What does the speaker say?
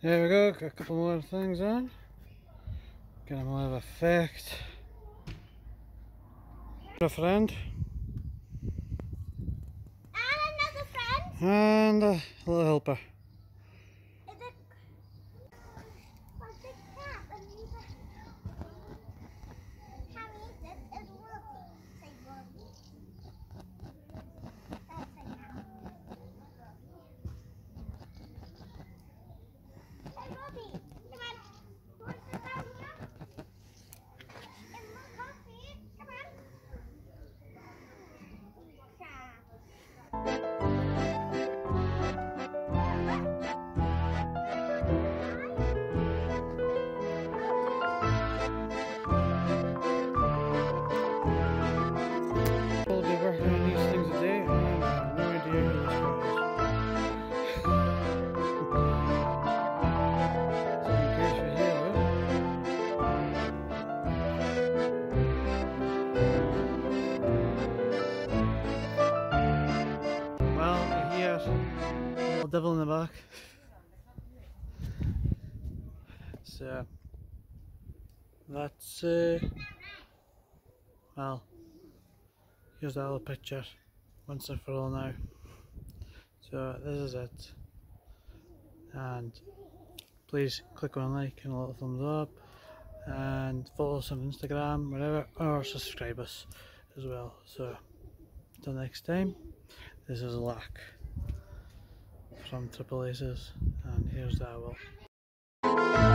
There we go, got a couple more things on. Get a more of effect. A friend. And another friend. And a little helper. We'll be working on these things today, and I have no idea who this guy is. So in case you hear it. Well, you hear a little devil in the back. So that's well, here's the other picture once and for all now. So this is it, and please click on like and a little thumbs up, and follow us on Instagram, whatever, or subscribe us as well. So until next time, this is LAC from Triple Aces, and here's the owl.